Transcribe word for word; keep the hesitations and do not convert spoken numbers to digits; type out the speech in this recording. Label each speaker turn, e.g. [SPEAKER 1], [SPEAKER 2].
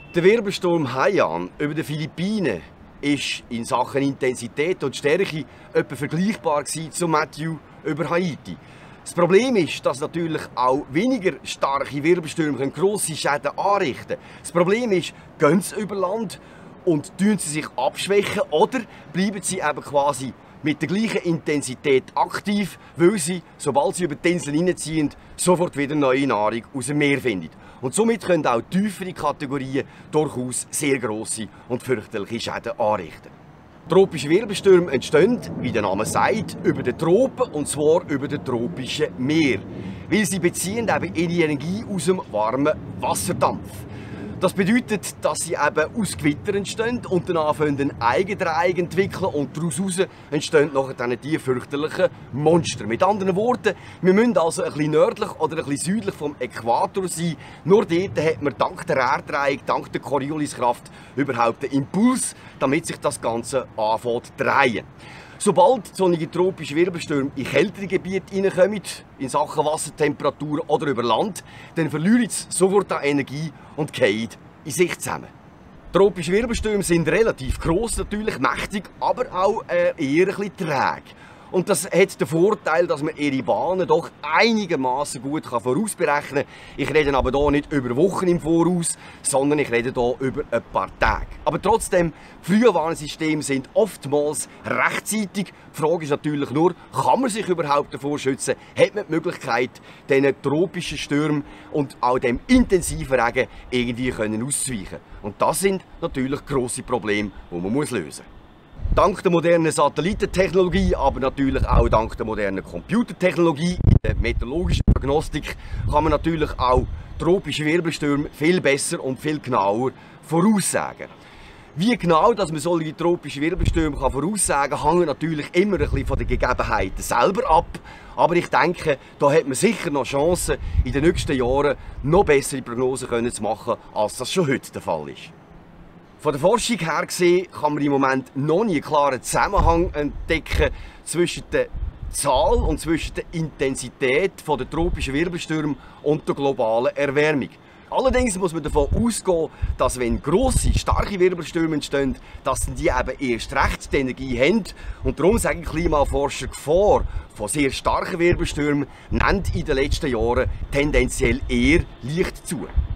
[SPEAKER 1] Der Wirbelsturm Haiyan über den Philippinen ist in Sachen Intensität und Stärke etwa vergleichbar zu Matthew über Haiti. Das Problem ist, dass natürlich auch weniger starke Wirbelstürme grosse Schäden anrichten können. Das Problem ist, gehen sie über Land und tun sie sich abschwächen oder bleiben sie eben quasi mit der gleichen Intensität aktiv, weil sie, sobald sie über die Insel hineinziehen, sofort wieder neue Nahrung aus dem Meer finden. Und somit können auch tiefere Kategorien durchaus sehr grosse und fürchterliche Schäden anrichten. Tropische Wirbelstürme entstehen, wie der Name sagt, über den Tropen, und zwar über den tropischen Meer. Weil sie beziehen eben ihre Energie aus dem warmen Wasserdampf. Das bedeutet, dass sie eben aus Gewitter entstehen und dann anfangen einen Eigendreieck entwickeln und daraus entstehen nachher dann die fürchterlichen Monster. Mit anderen Worten, wir müssen also ein bisschen nördlich oder ein bisschen südlich vom Äquator sein. Nur dort hat man dank der Erddrehung, dank der Corioliskraft überhaupt den Impuls, damit sich das Ganze anfängt zu drehen. Sobald solche tropische Wirbelstürme in kältere Gebiete hineinkommen, in Sachen Wassertemperatur oder über Land, dann verlieren sie sofort an Energie und fallen in sich zusammen. Tropische Wirbelstürme sind relativ gross, natürlich mächtig, aber auch äh, eher ein bisschen träge. Und das hat den Vorteil, dass man ihre Bahnen doch einigermaßen gut vorausberechnen kann. Ich rede aber hier nicht über Wochen im Voraus, sondern ich rede hier über ein paar Tage. Aber trotzdem, Frühwarnsysteme sind oftmals rechtzeitig. Die Frage ist natürlich nur, kann man sich überhaupt davor schützen? Hat man die Möglichkeit, diesen tropischen Stürmen und auch dem intensiven Regen irgendwie auszuweichen? Und das sind natürlich grosse Probleme, die man lösen muss. Dank der modernen Satellitentechnologie, aber natürlich auch dank der modernen Computertechnologie in der meteorologischen Prognostik kann man natürlich auch tropische Wirbelstürme viel besser und viel genauer voraussagen. Wie genau dass man solche tropische Wirbelstürme voraussagen kann, hängt natürlich immer ein bisschen von den Gegebenheiten selber ab. Aber ich denke, da hat man sicher noch Chancen, in den nächsten Jahren noch bessere Prognosen zu machen, als das schon heute der Fall ist. Von der Forschung her gesehen kann man im Moment noch nie einen klaren Zusammenhang entdecken zwischen der Zahl und zwischen der Intensität der tropischen Wirbelstürme und der globalen Erwärmung. Allerdings muss man davon ausgehen, dass wenn grosse, starke Wirbelstürme entstehen, dass die eben erst recht die Energie haben. Und darum sagen Klimaforscher, die Gefahr von sehr starken Wirbelstürmen nimmt in den letzten Jahren tendenziell eher leicht zu.